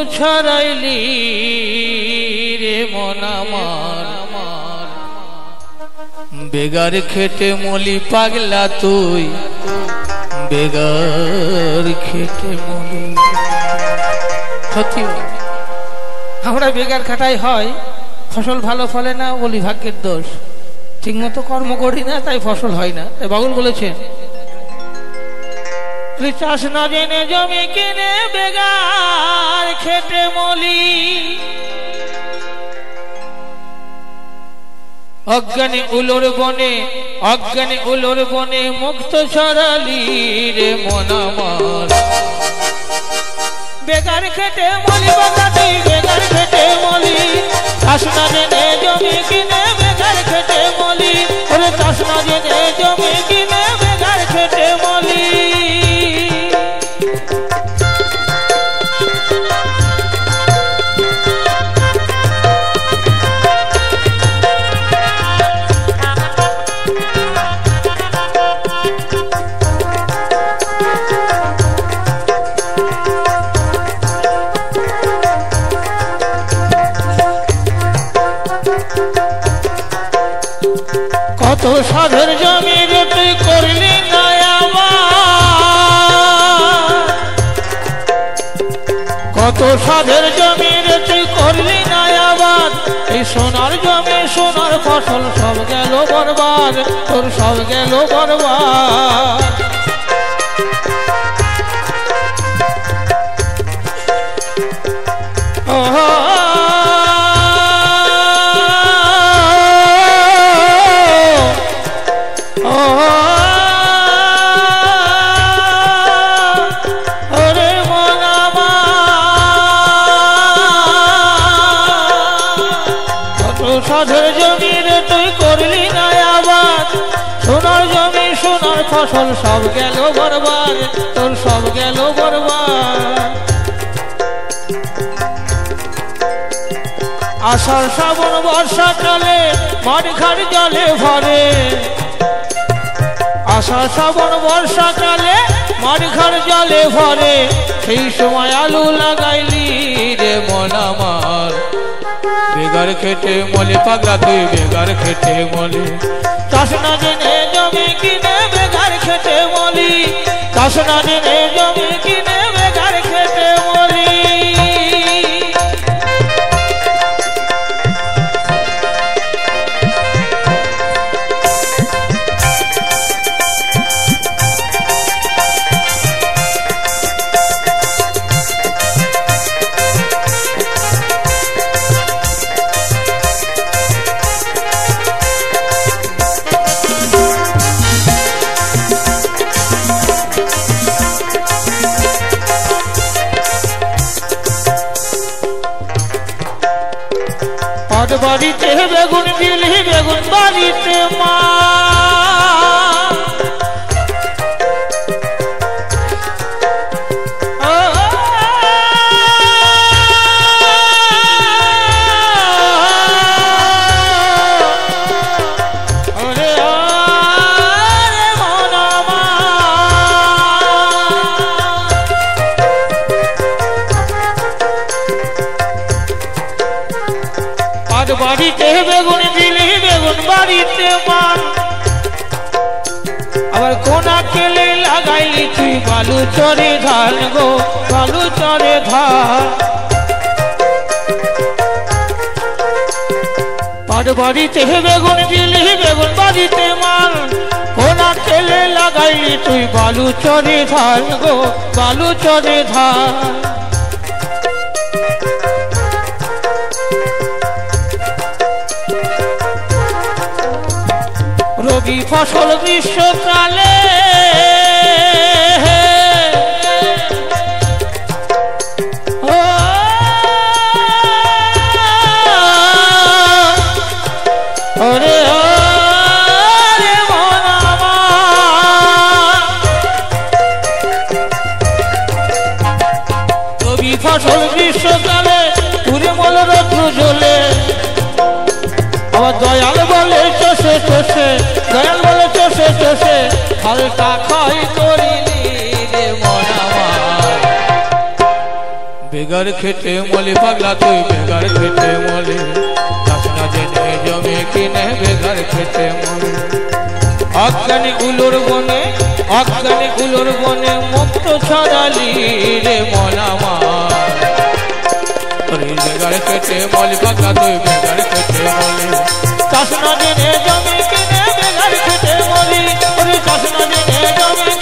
ছড়াইলি রে মন আমার বেগার খেটে মলি পাগলা তুই বেগার খেটে মলি। সত্যি আমরা বেগার খাটাই হয় ফসল ভালো ফলে না বলি ভাগ্যের দোষ, ঠিক মতো কর্ম করি না তাই ফসল হয় না। তাই বাউল বলেছেন চাষ না জেনে জমি কিনে বেগার খেটে মলি, অজ্ঞানী উলোর বনে মুক্ত ছড়ালি রে মন আমার বেগার খেটে মলি বাবা তুই বেগার খেটে মলি। চাষ না জেনে জমি কিনে বেগার খেটে মলি, ওরে চাষ না জেনে জমি কিনে বেগার খেটে মলি। কত সাধের জমি রে তুই করলি না আবার, কত সাধের জমি রে তুই করলি না আবার। এই সোনার জমি সোনার ফসল সব গেল বরবাদ, তোর সব গেল বরবাদ। সাধের জমি রে তুই করলি না আবাদ, সোনার জমি সোনার ফসল সব গেল বরবাদ, তোর সব গেল বরবাদ। আষাঢ় শ্রাবণ বর্ষা চলে মাঠ ঘাট জলে ভরে, আষাঢ় শ্রাবণ বর্ষা চলে মাঠ ঘাট জলে ভরে। সেই সময় আলু লাগাইলি রে মন আমার বেগার খেটে মলি পাগলা তুই বেগার খেটে মলি। চাষ না জেনে জমি কিনে বেগার খেটে মলি, চাষ না জেনে জমি কিনে বেগার খেটে মলি। বাড়িতে বেগুন দিলি বেগুন বাড়িতে মা, বাড়িতে বেগুন দিলি বেগুন বাড়িতে মান। আবার কোনা কেলে লাগাইলি তুই বালু চরে ধান গো বালু চরে ধান। পাট বাড়িতে বেগুন দিলি বেগুন বাড়িতে মান, কোনা কেলে লাগাইলি তুই বালু চরে ধান গো বালু চরে ধান। রবি ফসল গ্রীষ্মকালে রবি ফসল গ্রীষ্মকালে পুরে মল রত্ন জ্বলে। আমার দয়াল বলে চষে চষে, দয়াল বলে চষে চষে হালকা ক্ষয় করিলি রে মন আমার বেগার খেটে মলি পাগলা তুই বেগার খেটে মলি চাষনা জেনে জমি কিনে বেগার খেটে মলি অজ্ঞানী উলোর বনে মুক্ত ছড়ালি রে মন আমার বেগার খেটে মলি পাগলা তুই বেগার খেটে মলি চাষনা জেনে জমি কিনে বেগার খেটে মলি চাষনা জেনে জমি